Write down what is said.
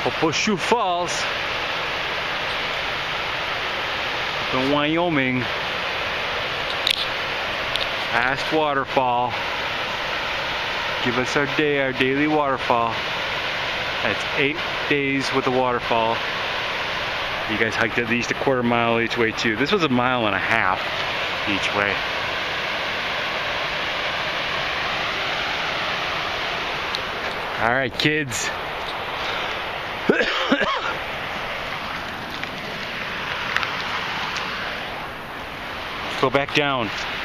Horseshoe Falls up in Wyoming. Last waterfall. Give us our daily waterfall. That's 8 days with the waterfall. You guys hiked at least a quarter mile each way too. This was a mile and a half each way. All right, kids. Let's go back down.